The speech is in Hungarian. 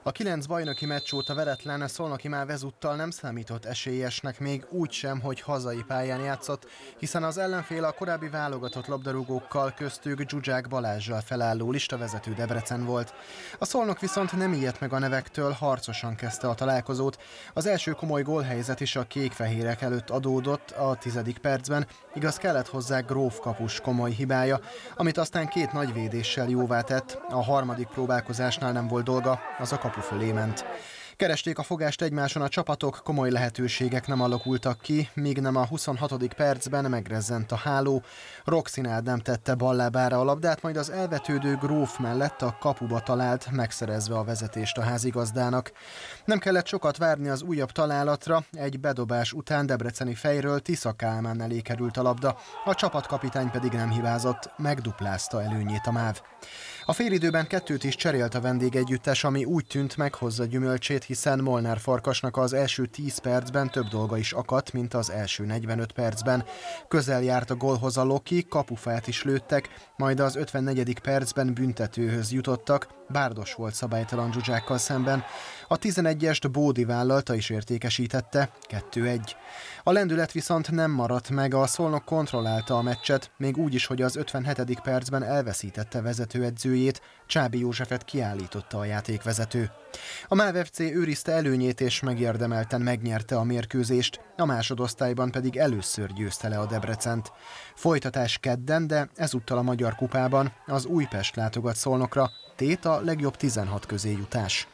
A 9 bajnoki meccs óta veretlen Szolnoki MÁV ezúttal nem számított esélyesnek, még úgy sem, hogy hazai pályán játszott, hiszen az ellenfél a korábbi válogatott labdarúgókkal, köztük Zsuzsák Balázssal felálló listavezető Debrecen volt. A Szolnok viszont nem ijedt meg a nevektől, harcosan kezdte a találkozót. Az első komoly gólhelyzet is a kék-fehérek előtt adódott a 10. percben, igaz kellett hozzá Gróf kapus komoly hibája, amit aztán két nagy védéssel jóvá tett. A harmadik próbálkozásnál nem volt dolga, az a kapu fölé ment. Keresték a fogást egymáson a csapatok, komoly lehetőségek nem alakultak ki, míg nem a 26. percben megrezzent a háló. Roxin Ádám tette ballábára a labdát, majd az elvetődő Gróf mellett a kapuba talált, megszerezve a vezetést a házigazdának. Nem kellett sokat várni az újabb találatra, egy bedobás után debreceni fejről Tisza Kálmán elé került a labda, a csapatkapitány pedig nem hibázott, megduplázta előnyét a MÁV. A félidőben kettőt is cserélt a vendégegyüttes, ami úgy tűnt meghozza gyümölcsét, hiszen Molnár Farkasnak az első 10 percben több dolga is akadt, mint az első 45 percben. Közel járt a gólhoz a Loki, kapufát is lőttek, majd az 54. percben büntetőhöz jutottak, Bárdos volt szabálytalan Zsuzsákkal szemben. A 11-est Bódi vállalta és értékesítette, 2-1. A lendület viszont nem maradt meg, a Szolnok kontrollálta a meccset, még úgy is, hogy az 57. percben elveszítette vezetőedzőjét, Csábi Józsefet kiállította a játékvezető. A MÁV FC őrizte előnyét és megérdemelten megnyerte a mérkőzést, a másodosztályban pedig először győzte le a Debrecent. Folytatás kedden, de ezúttal a Magyar Kupában az Újpest látogat Szolnokra, tét a legjobb 16 közé jutás.